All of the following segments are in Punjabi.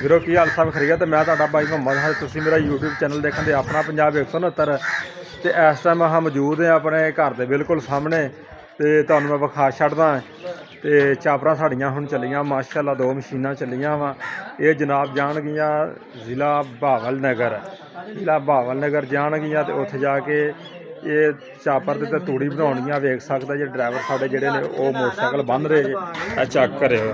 ਵੀਰੋ ਕੀ ਹਾਲ ਸਭ ਖਰੀਆ ਤੇ ਮੈਂ ਤੁਹਾਡਾ ਬਾਈ ਮੁਹੰਮਦ ਹਾਂ। ਤੁਸੀਂ ਮੇਰਾ YouTube ਚੈਨਲ ਦੇਖਣ ਦੇ ਆਪਣਾ ਪੰਜਾਬ 169 ਤੇ ਇਸ ਟਾਈਮ ਹਾਂ ਮੌਜੂਦ ਹੈ ਆਪਣੇ घर ਦੇ ਬਿਲਕੁਲ ਸਾਹਮਣੇ ਤੇ ਤੁਹਾਨੂੰ मैं ਵਿਖਾ ਛੱਡਦਾ ਤੇ ਚਾਪਰਾਂ ਸਾਡੀਆਂ ਹੁਣ ਚੱਲੀਆਂ ਮਾਸ਼ਾਅੱਲਾ 2 ਮਸ਼ੀਨਾਂ ਚੱਲੀਆਂ ਵਾ। ਇਹ ਜਨਾਬ ਜਾਣਗੀਆਂ ਜ਼ਿਲ੍ਹਾ ਬਹਾਵਲ ਨਗਰ ਜਾਣਗੀਆਂ ਤੇ ਉੱਥੇ ਜਾ ਕੇ ये चापर ते तूड़ी बनाउणियां वेख सकदा जे ड्राइवर साडे जेहड़े ने वो मोटरसाइकिल बन रहे जे चेक करियो।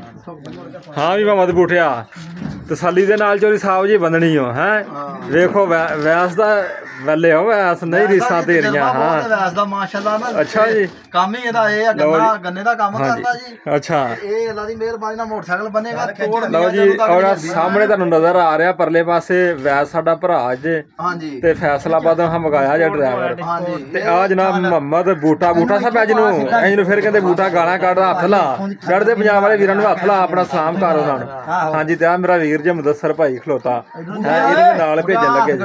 हाँ भी मोहम्मद बूटिया तसल्ली दे नाल चोरी साहब जी बंदनी हो हैं वेखो वैस दा वैले हो वैस नहीं रीसां तेरियां। हाँ वैस दा माशाअल्लाह ना अच्छा जी काम ही ਇਹਦਾ ਇਹ गन्ने दा काम करदा जी। अच्छा ਇਹ ਅੱਲਾ ਦੀ ਮਿਹਰਬਾਨੀ ਨਾਲ मोटरसाइकिल बनेगा तोड़ ਲਓ ਜੀ ਔਰ ਸਾਹਮਣੇ ਤੁਹਾਨੂੰ ਨਜ਼ਰ ਆ ਰਿਹਾ ਪਰਲੇ ਪਾਸੇ ਵੈਸ ਸਾਡਾ ਭਰਾ ਜੇ। ਹਾਂਜੀ ਤੇ ਫੈਸਲਾਬਾਦ ਹਾਂ ਮੰਗਾਇਆ ਜੇ ਡਰਾਈਵਰ ਤੇ ਆ ਜਨਾਬ ਮੁਹੰਮਦ ਬੂਟਾ ਸਾਹਿਬ ਇਹਨੂੰ ਫਿਰ ਕਹਿੰਦੇ ਬੂਟਾ ਗਾਲਾਂ ਕੱਢਦਾ ਹੱਥ ਲਾ ਚੜ੍ਹਦੇ ਪੰਜਾਬ ਵਾਲੇ ਵੀਰਾਂ ਨੂੰ ਹੱਥ ਲਾ ਆਪਣਾ ਸਲਾਮ ਕਰ ਉਹਨਾਂ ਨੂੰ। ਹਾਂਜੀ ਤੇ ਆ ਮੇਰਾ ਵੀਰ ਜੇ ਮੁਦੱਸਰ ਭਾਈ ਖਲੋਤਾ ਇਹਦੇ ਨਾਲ ਭੇਜਣ ਲੱਗੇ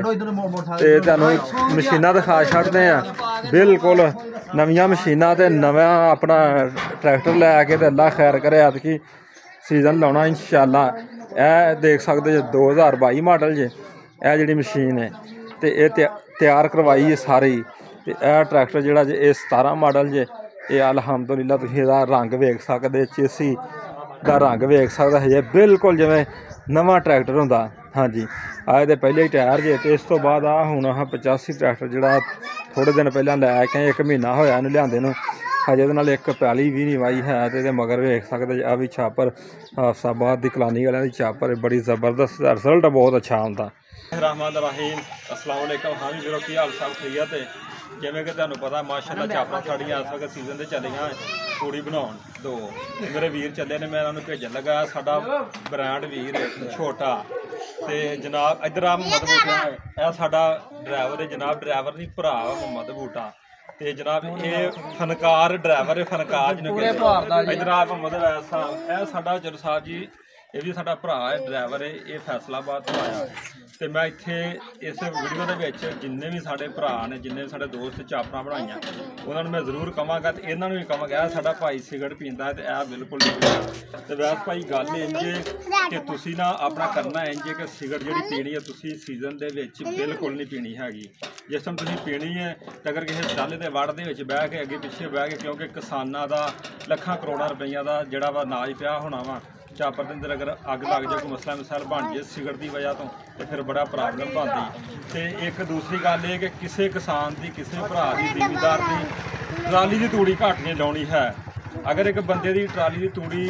ਤੇ ਤੁਹਾਨੂੰ ਮਸ਼ੀਨਾਂ ਦਿਖਾ ਛੱਡਦੇ ਆ ਬਿਲਕੁਲ ਨਵੀਆਂ ਮਸ਼ੀਨਾਂ ਤੇ ਨਵਾਂ ਆਪਣਾ ट्रैक्टर लैके तो अल्लाह खैर करे ऐतकी सीजन लाना इंशाअल्लाह। यह देख सकते जो 2022 मॉडल जे यह जी मशीन है तो ये तैयार करवाई है सारी। तो यह ट्रैक्टर जोड़ा जे 17 मॉडल जे ये अलहमदुलिल्लाह तुसीं इहदा रंग वेख सकते चेसी का रंग वेख सकते है बिल्कुल जिवें नवां ट्रैक्टर हुंदा। हाँ जी आए तो पहले ही टायर जे तो इस तो बाद हुण 85 ट्रैक्टर जोड़ा थोड़े दिन पहले लैके 1 महीना होया इहनूं लिआंदे नूं हजे दे नाल एक पैली भी नहीं वाई है तो मगर वेख सकते आ भी छापर हाफसाबाद की कलानी वाले की छापर बड़ी ज़बरदस्त रिजल्ट बहुत अच्छा आता। रहमान रहीम अस्सलाम वालेकुम। हाँ भी मेरा की हाल सब ठीक है तो जिमें कि तुहानूं पता माशाअल्लाह छापरां साड़ियां इस वक्त सीजन से चलियां तूड़ी बनाउण 2 मेरे वीर चले ने मैं उन्होंने भेजन लगा साडा ब्रांड वीर छोटा ते जनाब इधर आ मुहम्मद बूटा यह साडा ड्राइवर है जनाब ड्राइवर नहीं भरा मुहम्मद बूटा ते जनाब ये फनकार ड्राइवर है फनकार जिन्हें इधर आप मतलब ऐसा यह साडा जल साहब जी ये भी साडा भरा है ड्राइवर है ये फैसलाबाद तो आया तो मैं इत्थे इस वीडियो के जिन्ने भी साडे भरा ने जिन्ने भी साडे दोस्त चापरां बनाईयां उन्होंने मैं जरूर कहांगा तो इन्होंने भी कहांगा साडा भाई सिगरट पींदा है तो यह बिल्कुल नहीं। तो वैसे भाई गल इंज कि तुसीं ना अपना करना इंज कि सिगरट जिहड़ी पीनी है तुसीं सीजन दे विच बिल्कुल नहीं पीनी हैगी। जिस टाइम तुसीं पीनी है तो अगर किसी टाले के वड़ दे विच बह के अगे पिछे बह के क्योंकि किसानां दा लखां करोड़ां रुपईयां दा जिहड़ा वा अनाज पिया होना वा चापर के अंदर अगर अग लग जाए कोई मसला मिसाल बन जाए सिगरट की वजह तो फिर बड़ा प्रॉब्लम बनती। तो एक दूसरी गल ये कि किसी किसान की किसी भरा की जिमीदार की ट्राली की तूड़ी घट नहीं लानी है। अगर एक बंदे की ट्राली की तूड़ी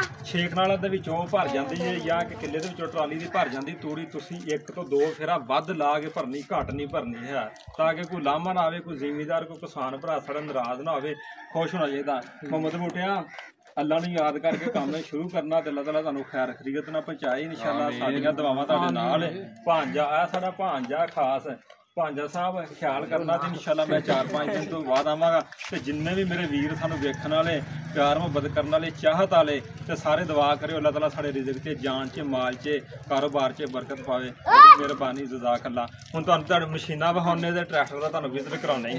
6 कनाल भर जाती है या कि किले के ट्राली की भर जाती तूड़ी तुसी 1 तो 2 फेरा वध ला के भरनी घट नहीं भरनी है ताकि कोई लामा ना आए कोई जिमीदार कोई किसान भरा साड़ा नाराज ना हो खुश होना चाहिए। मुहम्मद बूटिया अल्लाह ने याद करके काम शुरू करना तो अल्लाह ताला तुहानूं खैर खरीत ना पहुँचाए इंशाअल्लाह। साडियां दुआवां तुहाडे नाल भांजा आ साडा भांजा खास भांजा साहब ख्याल करना तो इंशाअल्लाह मैं 4-5 दिन तो बाद आवांगा। तो जिन्ने भी मेरे वीर सानूं वेखण वाले प्यार मुहब्बत करने वाले चाहत वाले तो सारे दुआ करियो अल्लाह ताला साडे रिज़्क च जान च माल च कारोबार च बरकत पावे मेहरबानी जज़ाक अल्लाह। हुण तुहानूं तुहाडे मशीनां विखाउने ते ट्रैक्टर दा तुहानूं विज़िट कराउने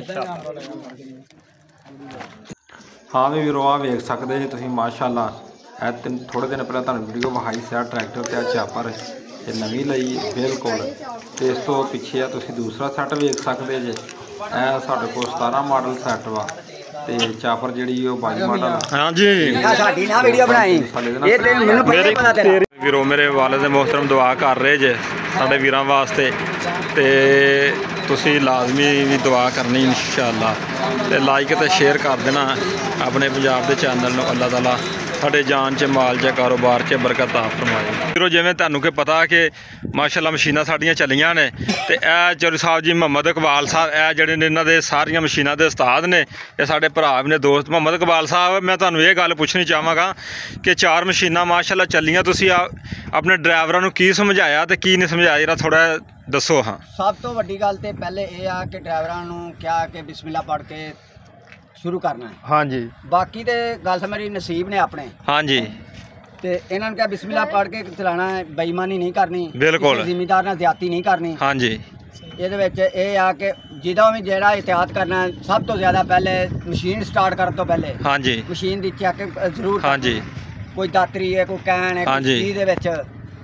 इंशाअल्लाह। हाँ भी वीरो आ वेख सकते जी तुसीं माशाअल्लाह थोड़े दिन पहले तुहानूं वीडियो विखाई सी ट्रैक्टर ते चापर ये नवीं लई बिल्कुल। तो इस तो पिछे तुसीं दूसरा सैट वेख सकते जे ए साडे कोल 17 मॉडल सैट वा ते चापर जिहड़ी ओ 22 मॉडल। हाँ जी साडी ना वीडियो बनाई ये ते मैनूं पहले पता तेरा वीरो मेरे वालिद मोहतरम दुआ कर रहे जे साडे वीरां वास्ते ते तुसी लाजमी भी दुआ करनी इंशाअल्लाह। ते लाइक ते शेयर कर देना अपने पंजाब के चैनल नूं अल्लाह ताला साडे जान च माल च कारोबार च बरकत आ फरमाए। फिर जिवें तुहानूं कि पता कि माशाअल्लाह मशीनां साडियां चलियां ने ते ए चौधरी साहब जी मुहम्मद इकबाल साहब ए जिहड़े ने इन्हां दे सारियां मशीनां दे उस्ताद ने ये साडे भरा भी ने दोस्त। मुहम्मद इकबाल साहब मैं तुहानूं ये गल पुछनी चाहांगा कि 4 मशीनां माशाअल्लाह चलियां तुसीं अपने ड्राइवरां नूं की समझाया ते की नहीं समझाया जरा थोड़ा दसो। हाँ सब तो वड्डी गल ते पहले ये आ कि ड्राइवरां नूं क्या कि बिस्मिल्लाह पढ़ के शुरू करना है। हाँ जी बाकी तो गल मेरी नसीब ने अपने। हाँ जी ते इन्होंने क्या बिस्मिल्लाह पढ़ के चलाना है बेईमानी नहीं करनी बिल्कुल जिमीदार नाल ज्यादती नहीं करनी। हाँ जी ये आ कि जिदा भी जेड़ा एहतियात करना है सब तो ज़्यादा पहले मशीन स्टार्ट करने तो पहले हाँ जी मशीन की चेक जरूर। हाँ जी कोई दातरी है कोई कैन है हाँ जी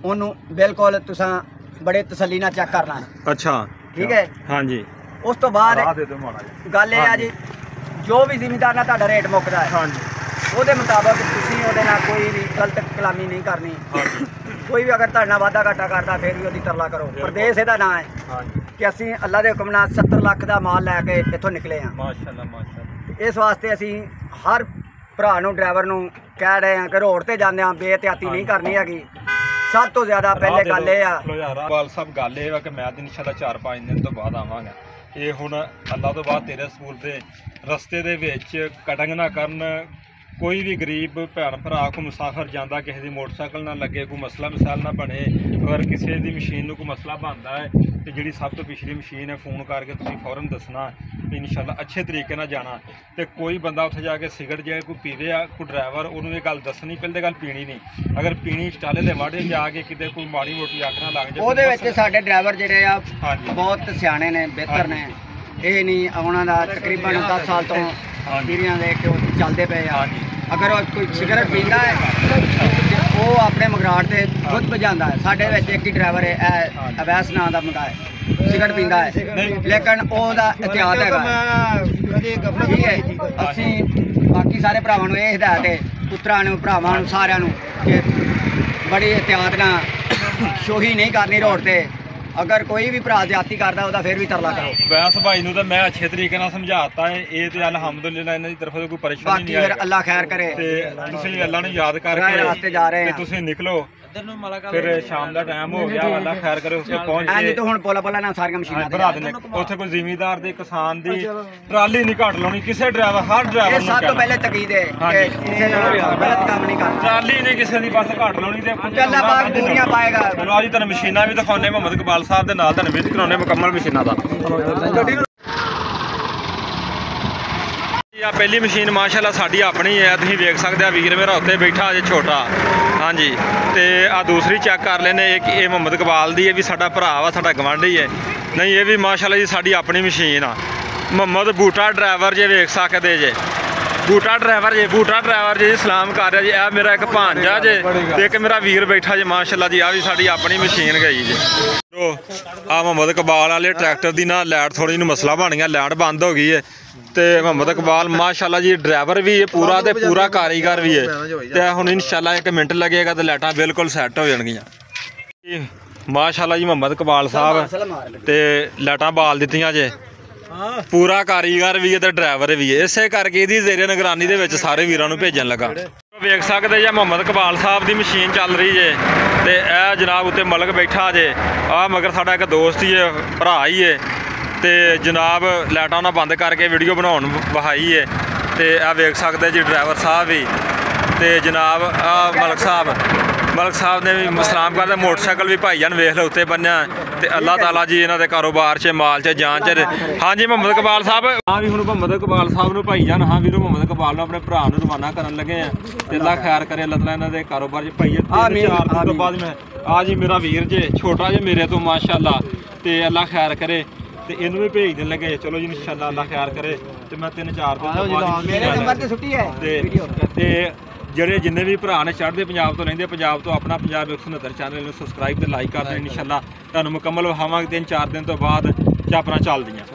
ਉਹਨੂੰ ਬਿਲਕੁਲ ਤੁਸੀਂ ਬੜੇ ਤਸੱਲੀ ਨਾਲ ਚੈੱਕ ਕਰਨਾ ਹੈ। ਅੱਛਾ ਠੀਕ ਹੈ। ਹਾਂਜੀ। ਉਸ ਤੋਂ ਬਾਅਦ ਗੱਲ ਇਹ ਆ ਜੀ, ਜੋ ਵੀ ਜ਼ਿਮੀਂਦਾਰ ਨਾਲ ਤੁਹਾਡਾ ਰੇਟ ਮੁੱਕਦਾ ਹੈ ਹਾਂਜੀ, ਉਹਦੇ ਮੁਤਾਬਕ ਤੁਸੀਂ ਉਹਦੇ ਨਾਲ ਕੋਈ ਵੀ ਗਲਤ ਕਲਾਮੀ ਨਹੀਂ ਕਰਨੀ। ਕੋਈ ਵੀ ਅਗਰ ਤੁਹਾਡੇ ਨਾਲ ਵਾਧਾ ਘਾਟਾ ਕਰਦਾ ਫਿਰ ਵੀ ਉਹਦੀ ਤਰਲਾ ਕਰੋ। ਪ੍ਰਦੇਸ਼ ਇਹਦਾ ਨਾਂ ਹੈ ਕਿ ਅਸੀਂ ਅੱਲਾ ਦੇ ਹੁਕਮ ਨਾਲ 70 ਲੱਖ ਦਾ ਮਾਲ ਲੈ ਕੇ ਇੱਥੋਂ ਨਿਕਲੇ ਹਾਂ। ਮਾਸ਼ਾਅੱਲਾ ਮਾਸ਼ਾਅੱਲਾ। ਇਸ ਵਾਸਤੇ ਅਸੀਂ ਹਰ ਭਰਾ ਨੂੰ ਡਰਾਈਵਰ ਨੂੰ ਕਹਿ ਰਹੇ ਹਾਂ ਕਿ ਰੋਡ ਤੇ ਜਾਂਦੇ ਹਾਂ ਬੇਇਹਤਿਆਤੀ ਨਹੀਂ ਕਰਨੀ ਹੈਗੀ। ਸਭ ਤੋਂ ਜ਼ਿਆਦਾ ਪਹਿਲੇ ਗੱਲ ਇਹ ਆ ਇਕਬਾਲ ਸਾਹਿਬ, ਗੱਲ ਇਹ ਵਾ ਕਿ ਮੈਂ ਤਾਂ ਇਨਸ਼ਾਅੱਲਾ 4-5 ਦਿਨ ਤੋਂ ਬਾਅਦ ਆਵਾਂਗਾ। ਇਹ ਹੁਣ ਅੱਲਾ ਤੋਂ ਬਾਅਦ ਤੇਰੇ ਸਕੂਲ ਦੇ ਰਸਤੇ ਦੇ ਵਿੱਚ ਕਟਿੰਗ ਨਾ ਕਰਨ। ਕੋਈ ਵੀ ਗਰੀਬ ਭੈਣ ਭਰਾ ਕੋ ਮੁਸਾਫਰ ਜਾਂਦਾ, ਕਿਸੇ ਦੀ ਮੋਟਰਸਾਈਕਲ ਨਾ ਲੱਗੇ, ਕੋਈ ਮਸਲਾ ਮਿਸਾਲ ਨਾ ਬਣੇ। ਅਗਰ ਕਿਸੇ ਦੀ ਮਸ਼ੀਨ ਨੂੰ ਕੋਈ ਮਸਲਾ ਬਣਦਾ ਹੈ ਤੇ ਜਿਹੜੀ ਸਭ ਤੋਂ ਪਿਛਲੀ ਮਸ਼ੀਨ ਹੈ, ਫੋਨ ਕਰਕੇ ਤੁਸੀਂ ਫੌਰਨ ਦੱਸਣਾ ਕਿ ਇਨਸ਼ਾਅੱਲਾ ਅੱਛੇ ਤਰੀਕੇ ਨਾਲ ਜਾਣਾ। ਤੇ ਕੋਈ ਬੰਦਾ ਉੱਥੇ ਜਾ ਕੇ ਸਿਗਰਟ ਜੇ ਕੋਈ ਪੀਵੇ ਆ, ਕੋਈ ਡਰਾਈਵਰ ਉਹਨੂੰ ਇਹ ਗੱਲ ਦੱਸਣੀ, ਪਹਿਲੇ ਗੱਲ ਪੀਣੀ ਨਹੀਂ। ਅਗਰ ਪੀਣੀ ਸਟਾਲੇ ਦੇ ਵਾੜੇ ਜਾ ਕੇ ਕਿਤੇ ਕੋਈ ਮਾੜੀ ਮੋਟੀ ਅੱਗ ਨਾ ਲੱਗ ਜਾਏ। ਉਹਦੇ ਵਿੱਚ ਸਾਡੇ ਡਰਾਈਵਰ ਜਿਹੜੇ ਆ ਬਹੁਤ ਸਿਆਣੇ ਨੇ, ਬਿਹਤਰ ਨੇ। ਇਹ ਨਹੀਂ ਉਹਨਾਂ ਦਾ ਤਕਰੀਬਨ 10 ਸਾਲ ਤੋਂ ਪੀੜ੍ਹੀਆਂ ਦੇ ਕੇ ਉਹ ਚੱਲਦੇ ਪਏ ਆ। ਅਗਰ ਉਹ ਕੋਈ ਸਿਗਰਟ ਪੀਂਦਾ ਹੈ ਉਹ ਆਪਣੇ ਮਗਰਾਟ ਤੇ ਖੁਦ ਭਜਾਉਂਦਾ ਹੈ। ਸਾਡੇ ਵਿੱਚ ਇੱਕ ਹੀ ਡਰਾਈਵਰ ਹੈ, ਅਵੈਸ ਨਾਂ ਦਾ ਮੁੰਡਾ ਹੈ, ਸਿਗਰਟ ਪੀਂਦਾ ਹੈ ਲੇਕਿਨ ਉਹਦਾ ਇhtiyat ਹੈਗਾ। ਠੀਕ ਹੈ। ਅਸੀਂ ਬਾਕੀ ਸਾਰੇ ਭਰਾਵਾਂ ਨੂੰ ਇਹ ਹਦਾਇਤ ਹੈ, ਪੁੱਤਰਾਂ ਨੂੰ, ਭਰਾਵਾਂ ਨੂੰ, ਸਾਰਿਆਂ ਨੂੰ ਕਿ ਬੜੀ ਇhtiyat ਨਾਲ ਸ਼ੋਹੀ ਨਹੀਂ ਕਰਨੀ ਰੋਡ ਤੇ। ਅਗਰ ਕੋਈ ਵੀ ਭਰਾ ਜ਼ਿਆਦਤੀ ਕਰਦਾ ਉਹਦਾ ਫਿਰ ਵੀ ਤਰਲਾ ਕਰੋ। ਵੈਸ ਭਾਈ ਨੂੰ ਤਾਂ ਮੈਂ ਅੱਛੇ ਤਰੀਕੇ ਨਾਲ ਸਮਝਾਤਾ ਹੈ। ਇਹ ਤੇ ਅਲਹਮਦੁਲਿਲਾ ਇਹਨਾਂ ਦੀ ਤਰਫੋਂ ਕੋਈ ਪਰੇਸ਼ਾਨੀ ਨਹੀਂ ਆਈ। ਬਾਕੀ ਫਿਰ ਅੱਲਾ ਖੈਰ ਕਰੇ। ਤੇ ਤੁਸੀਂ ਅੱਲਾ ਨੂੰ ਯਾਦ ਕਰਕੇ ਰਾਸਤੇ ਜਾ ਰਹੇ ਤੇ ਹਾਂ। ਤੁਸੀਂ ਨਿਕਲੋ। ਫਿਰ ਸ਼ਾਮ ਦਾ ਟਾਈਮ ਹੋ ਗਿਆ, ਅੱਲਾ ਖੈਰ ਕਰੇ ਉਸ ਤੇ ਪਹੁੰਚ ਹਾਂਜੀ। ਗਏ। ਤਾਂ ਹੁਣ ਪੋਲਾ ਨਾਲ ਸਾਰੀਆਂ ਮਸ਼ੀਨਾਂ ਭਰਾ ਦੇ ਉੱਥੇ ਕੋਈ ਜ਼ਿਮੀਂਦਾਰ ਦੀ, ਕਿਸਾਨ ਦੀ ਟਰਾਲੀ ਨਹੀਂ ਘੱਟ ਲਾਉਣੀ। ਕਿਸੇ ਡਰਾਈਵਰ, ਹਰ ਡਰਾਈਵਰ ਇਹ ਨੂੰ ਸਭ ਤੋਂ ਪਹਿਲੇ ਤਕੀਦ ਹੈ ਕਿ ਕਿਸੇ ਨਾਲ ਗਲਤ ਕੰਮ ਨਹੀਂ ਕਰਨਾ। ਟਰਾਲੀ ਨਹੀਂ ਕਿਸੇ ਦੀ ਬਸ ਘੱਟ ਲਾਉਣੀ। ਤੇ ਅੱਲਾ ਪਾਕ ਪੂਰੀਆਂ ਪਾਏਗਾ। ਚਲੋ ਅੱਜ ਤੁਹਾਨੂੰ ਮਸ਼ੀਨਾਂ ਵੀ ਦਿਖਾਉਂਦੇ ਮੁਹੰਮਦ ਇਕਬਾਲ ਸਾਹਿਬ ਦੇ ਨਾਲ, ਤੁਹਾਨੂੰ ਵਿਜ਼ਿਟ ਕਰਾਉਂਦੇ ਮੁਕੰਮਲ ਮਸ਼ੀਨਾਂ ਦਾ। ਆ ਪਹਿਲੀ ਮਸ਼ੀਨ ਮਾਸ਼ਾਅੱਲਾ ਸਾਡੀ ਆਪਣੀ ਹੈ। ਤੁਸੀਂ ਵੇਖ ਸਕਦੇ ਆ, ਵੀਰ ਮੇਰਾ ਉੱਤੇ ਬੈਠਾ ਅਜੇ ਛੋਟਾ। ਹਾਂਜੀ। ਤੇ ਆ ਦੂਸਰੀ ਚੈੱਕ ਕਰ ਲੈਨੇ, ਇਹ ਮੁਹੰਮਦ ਇਕਬਾਲ ਦੀ ਹੈ, ਵੀ ਸਾਡਾ ਭਰਾ ਵਾ, ਸਾਡਾ ਗਵਾਂਢੀ ਹੈ। ਨਹੀਂ, ਇਹ ਵੀ ਮਾਸ਼ਾਅੱਲਾ ਜੀ ਸਾਡੀ ਆਪਣੀ ਮਸ਼ੀਨ ਆ। ਮੁਹੰਮਦ ਬੂਟਾ ਡਰਾਈਵਰ ਜੇ ਵੇਖ ਸਕਦੇ ਜੇ, ਬੂਟਾ ਡਰਾਈਵਰ ਜੇ ਸਲਾਮ ਕਰ ਰਿਹਾ ਜੀ। ਇਹ ਮੇਰਾ ਇੱਕ ਭਾਂਜਾ ਜੇ ਤੇ ਇੱਕ ਮੇਰਾ ਵੀਰ ਬੈਠਾ ਜੇ ਮਾਸ਼ਾਅੱਲਾ ਜੀ। ਆ ਵੀ ਸਾਡੀ ਆਪਣੀ ਮਸ਼ੀਨ ਗਈ ਜੇ। ਆ ਮੁਹੰਮਦ ਇਕਬਾਲ ਵਾਲੇ ਟਰੈਕਟਰ ਦੀ ਨਾ ਲਾਈਟ ਥੋੜੀ ਨੂੰ ਮਸਲਾ ਬਣ ਗਿਆ, ਲਾਈਟ ਬੰਦ ਹੋ ਗਈ ਹੈ। ਤੇ ਮੁਹੰਮਦ ਇਕਬਾਲ ਮਾਸ਼ਾਅੱਲਾ ਜੀ ਡਰਾਈਵਰ ਵੀ ਹੈ ਪੂਰਾ ਤੇ ਪੂਰਾ ਕਾਰੀਗਰ ਵੀ ਹੈ। ਤੇ ਹੁਣ ਇਨਸ਼ਾਅੱਲਾ 1 ਮਿੰਟ ਲੱਗੇਗਾ ਤੇ ਲਾਈਟਾਂ ਬਿਲਕੁਲ ਸੈੱਟ ਹੋ ਜਾਣਗੀਆਂ। ਮਾਸ਼ਾਅੱਲਾ ਜੀ ਮੁਹੰਮਦ ਇਕਬਾਲ ਸਾਹਿਬ ਤੇ ਲਾਈਟਾਂ ਬਾਲ ਦਿੱਤੀਆਂ ਜੇ। ਪੂਰਾ ਕਾਰੀਗਰ ਵੀ ਹੈ ਤੇ ਡਰਾਈਵਰ ਵੀ ਹੈ। ਇਸੇ ਕਰਕੇ ਇਹਦੀ ਜ਼ੇਰੇ ਨਿਗਰਾਨੀ ਦੇ ਵਿੱਚ ਸਾਰੇ ਵੀਰਾਂ ਨੂੰ ਭੇਜਣ ਲੱਗਾ। ਵੇਖ ਸਕਦੇ ਜੇ ਮੁਹੰਮਦ ਇਕਬਾਲ ਸਾਹਿਬ ਦੀ ਮਸ਼ੀਨ ਚੱਲ ਰਹੀ ਜੇ। ਤੇ ਇਹ ਜਨਾਬ ਉੱਤੇ ਮਲਕ ਬੈਠਾ ਜੇ। ਆ ਮਗਰ ਸਾਡਾ ਇੱਕ ਦੋਸਤ ਹੀ ਹੈ, ਭਰਾ ਹੀ ਹੈ। ਤੇ ਜਨਾਬ ਲਾਈਟਾਂ ਨਾਲ ਬੰਦ ਕਰਕੇ ਵੀਡੀਓ ਬਣਾਉਣ ਵਹਾਈ ਹੈ। ਤੇ ਆ ਵੇਖ ਸਕਦੇ ਜੀ ਡਰਾਈਵਰ ਸਾਹਿਬ ਵੀ। ਤੇ ਜਨਾਬ ਆ ਮਲਕ ਸਾਹਿਬ ਨੇ ਵੀ ਸਲਾਮ ਕਰਦੇ। ਮੋਟਰਸਾਈਕਲ ਵੀ ਭਾਈਜਾਨ ਵੇਖ ਲਓ ਉੱਤੇ ਬੰਨਿਆ। ਤੇ ਅੱਲਾਹ ਤਾਲਾ ਜੀ ਇਹਨਾਂ ਦੇ ਕਾਰੋਬਾਰ 'ਚ, ਮਾਲ 'ਚ, ਜਾਨ 'ਚ। ਹਾਂਜੀ ਮੁਹੰਮਦ ਇਕਬਾਲ ਸਾਹਿਬ। ਹਾਂ ਵੀ ਹੁਣ ਮੁਹੰਮਦ ਇਕਬਾਲ ਸਾਹਿਬ ਨੂੰ ਭਾਈਜਾਨ, ਹਾਂ ਵੀਰੋ ਮੁਹੰਮਦ ਇਕਬਾਲ ਨੂੰ ਆਪਣੇ ਭਰਾ ਨੂੰ ਰਵਾਨਾ ਕਰਨ ਲੱਗੇ ਆ। ਤੇ ਅੱਲਾਹ ਖੈਰ ਕਰੇ, ਅੱਲਾਹ ਤਾਲਾ ਇਹਨਾਂ ਦੇ ਕਾਰੋਬਾਰ 'ਚ ਭਾਈਜਾਨ। 4 ਦਿਨ ਤੋਂ ਬਾਅਦ ਮੈਂ ਆ ਜੀ ਮੇਰਾ ਵੀਰ ਜੇ ਛੋਟਾ ਜੇ ਮੇਰੇ ਤੋਂ ਮਾਸ਼ਾਅੱਲਾ। ਤੇ ਅੱਲਾਹ ਖੈਰ ਕਰੇ ਤੇ ਇਹਨੂੰ ਵੀ ਭੇਜ ਦੇਣ ਲੱਗੇ। ਚਲੋ ਜੀ ਇਨਸ਼ਾਅੱਲਾ ਅੱਲਾਹ ਖੈਰ ਕਰੇ। ਤੇ ਮੈਂ 3-4 ਦਿਨ ਤੋਂ ਬਾਅਦ ਮੇਰੇ ਨੰਬਰ ਤੇ ਛੁੱਟੀ ਹੈ। ਤੇ ਜਿਹੜੇ ਜਿੰਨੇ ਵੀ ਭਰਾ ਨੇ ਚੜ੍ਹਦੇ ਪੰਜਾਬ ਤੋਂ ਰਹਿੰਦੇ, ਪੰਜਾਬ ਤੋਂ ਆਪਣਾ ਪੰਜਾਬ 169 ਚੈਨਲ ਨੂੰ ਸਬਸਕ੍ਰਾਈਬ ਤੇ ਲਾਈਕ ਕਰ ਦੇਣ। ਇਨਸ਼ਾਅੱਲਾ ਤੁਹਾਨੂੰ ਮੁਕੰਮਲ ਵਿਖਾਵਾਂਗੇ 3-4 ਦਿਨ ਤੋਂ ਬਾਅਦ ਚਾਪਰਾਂ ਚੱਲਦੀਆਂ।